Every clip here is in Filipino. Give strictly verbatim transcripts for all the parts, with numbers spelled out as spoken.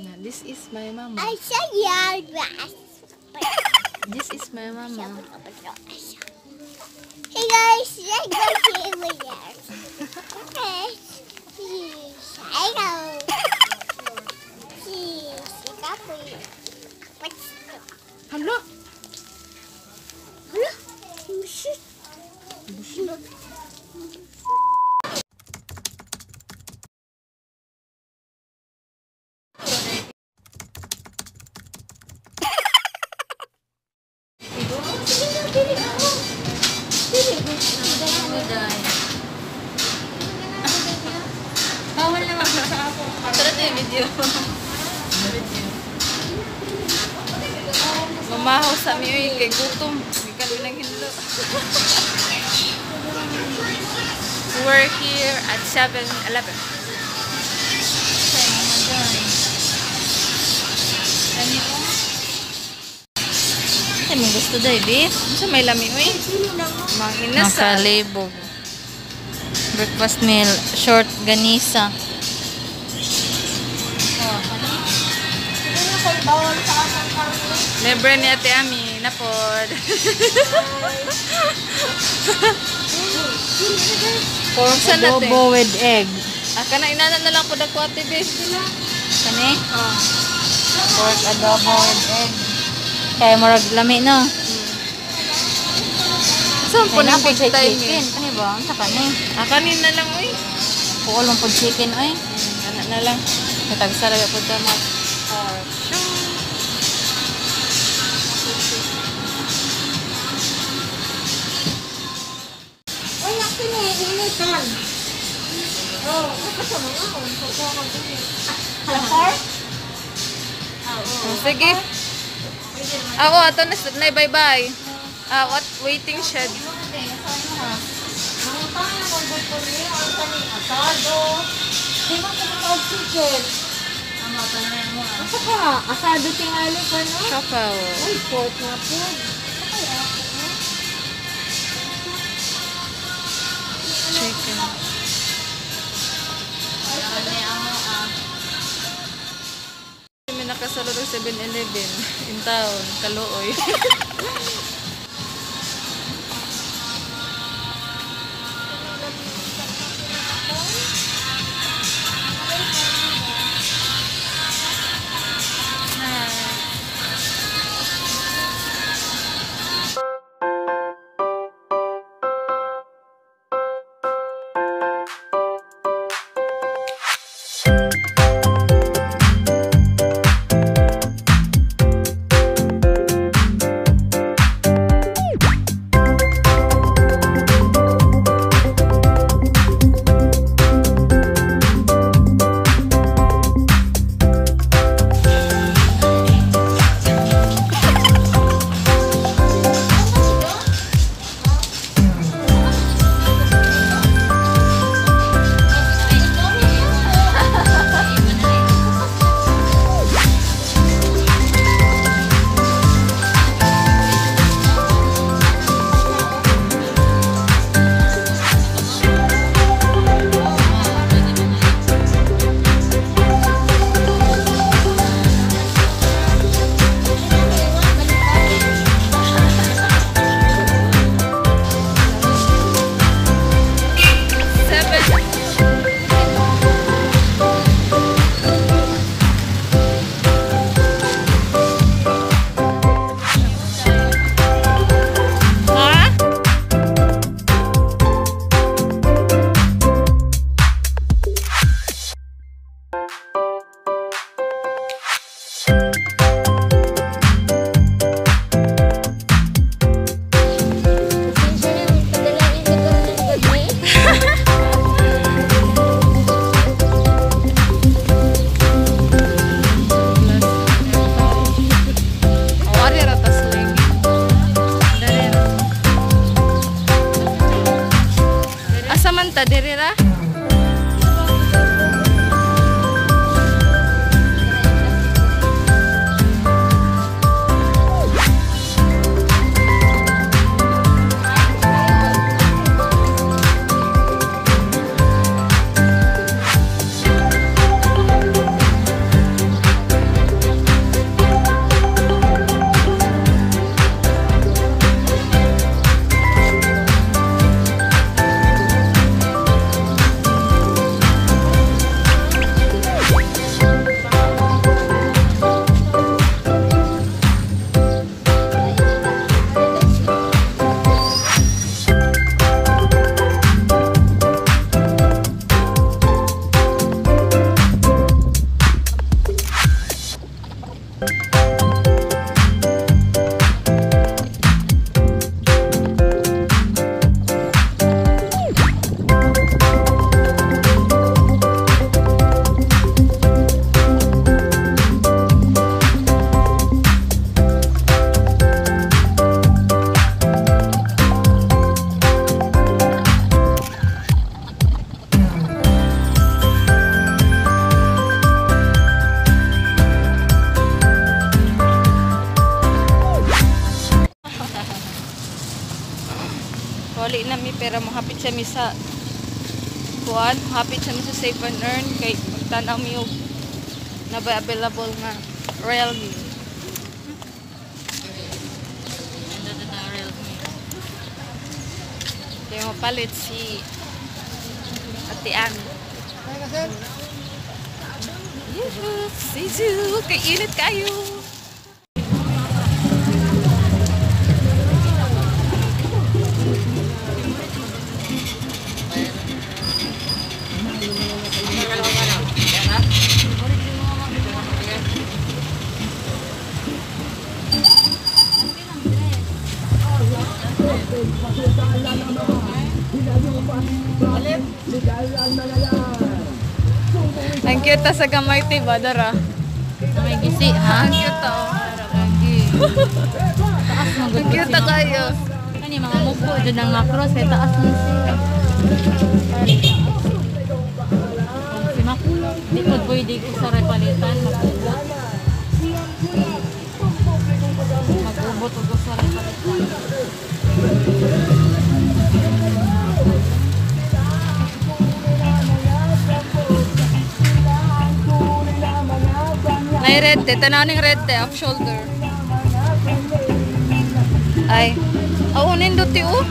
Yeah, this is my mama. I said yeah. This is my mama. Hey guys, let's go play with yours. Okay. Cheese. I know. Cheese. What's Hala! Hala? Busit. Busit. Bawal naman sa ako. Tara tayo video. Mamahaw sa mi uy kay gutom. Gikalo ng hinlo. We're here at seven eleven. Ay, may gusto dahi, Bit. Sa may lami, uy. Mga inasal. Makalibog. Breakfast meal, short ganisa. Libre ni Ate Ami, napod. Pork Saan natin? adobo with egg. Ah, kana inana na lang po dako Ate Bit. Kani? Oh. Pork adobo with egg. Kaya marag lami no. Saan po Kaya ng na po big sa time chicken. eh? Kani ba? Sa kani. Ah, kanin na lang, uy. Kukulong po chicken oy. Kana na lang. Katag-sarap po ta mat. Oh, sure. Uy, nakin eh. Initan. Oh, kasama nga. Halakar? Oh, sige. Ako, ato na na bye-bye. Ah, what? Waiting shed. Asa ka? Asado tingali ka, no? Kapaw. Uy, pork nga po. Chicken. May nakasalo ng seven eleven in town, Kaluoy. dali na mi pero mahapit siya mi sa kuan, hapit siya mi sa Save and Earn kay tanaw mi og na ba available nga Realme. Kaya mapalit si Ate Ann. Yes, sisu, kainit kayo. Ang cute ta sa gamay ti badara. May gisi, ha? Ang cute ta. oh. Lagi. Taas mo Ang cute ta kayo. Kani mga mupo dyan ang macros kay taas mo siya. Si Mac, di ko pwede ko sa repalitan. Mag-ubot. Mag-ubot ko sa repalitan. May red te, tanaw ning red te, off shoulder. Ay. Oo, nindot ti o.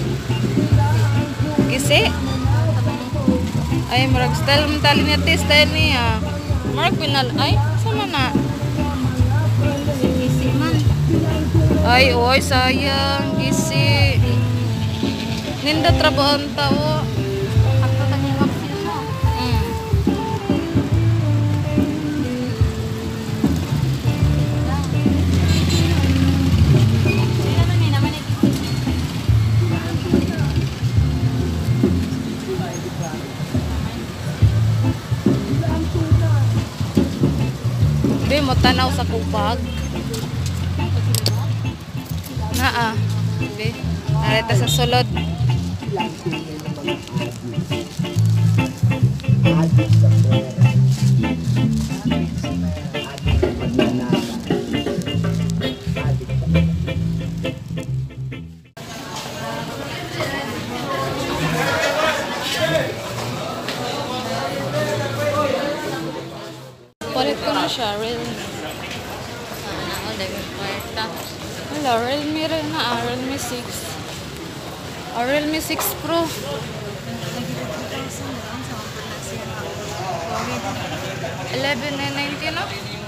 Gisi. Ay, marag style mo tali niya te, style niya. Marag pinal, ay, sama na. Gisi man. Ay, oy, sayang, gisi. Nindot trabaho ang tao. Ako kanya vaccine mo. Mm. Sino man eh, naman eh. Be, mo tanaw sa kubag. Naa. Be, narita sa sulod. Palit ko na siya, Realme. Sana ako, dahil kwarta. Wala, Realme rin na, ah, Realme six. Ah, Realme six Pro. eleven nine ninety no?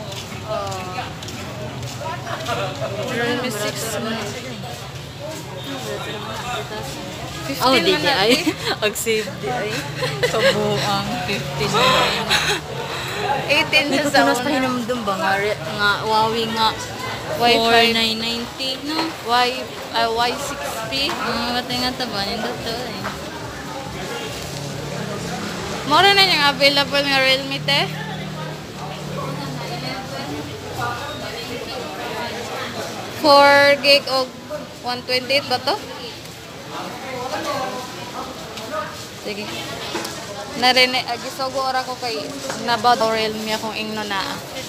Realme six mo. Oh, fifteen di man di na. ay. Ag-save di ay. Kabuang fifteen na yun. eighteen Hindi sa ko sa tunas una. pahinamdum ba nga, re- nga Huawei nga Y four five. nine ninety, no? Y, ah, Y six P. Ang batay nga taba, nindot to eh. Mura na yung available nga Realme te. four gig o one twenty-eight ba to? Sige. Narene, agisogo ora ko kay nabad o Realme akong ingno na.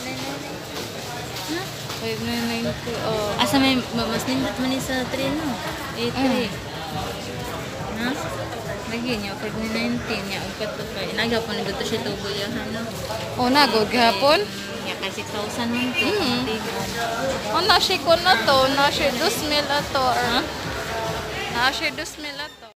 five nine ninety, oh. Asa may ma- mas nindot man ni sa three, no? A three. Ha? Lagi niya, five nine ninety niya, ang katupay. Nagapon nindot to siya tubo yahan, no? O na, good gahapon. Niya ka six thousand man to. Mm. Hindi. O na, siya ko na to. Na, siya dos mil ato. Or, Ha? na, siya dos mil ato.